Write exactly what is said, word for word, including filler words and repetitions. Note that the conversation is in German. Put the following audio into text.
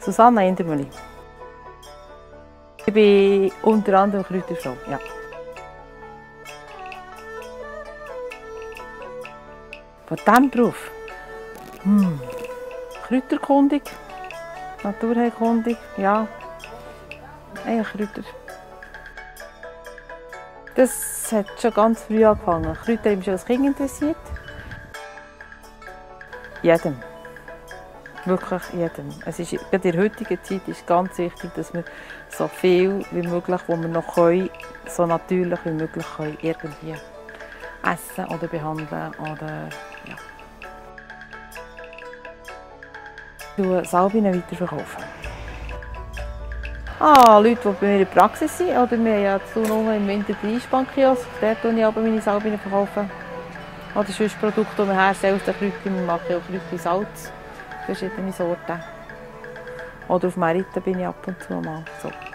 Susanna Endermühle. Ich bin unter anderem Kräuterfrau. Ja. Von diesem Beruf? Hm. Kräuterkundig, Naturheilkundig, ja. Eigentlich Kräuter. Das hat schon ganz früh angefangen. Kräuter haben mich schon als Kind interessiert. Jedem. Wirklich jedem. Es ist, gerade in der heutigen Zeit ist ganz wichtig, dass wir so viel wie möglich, was wir noch können, so natürlich wie möglich können, irgendwie essen oder behandeln. Oder, ja. Ich verkaufe Salbinen weiterverkaufen. Ah, Leute, die bei mir in der Praxis sind, oder wir haben ja zu Tun im Winter den Einspannkiosk, dort verkaufe ich aber meine Salbinen. Verkaufen. Oder sonst Produkte, die wir herstellen aus den Kräutern. Wir machen auch Kräutersalz, verschiedene Sorten. Oder auf Meriten bin ich ab und zu mal. So.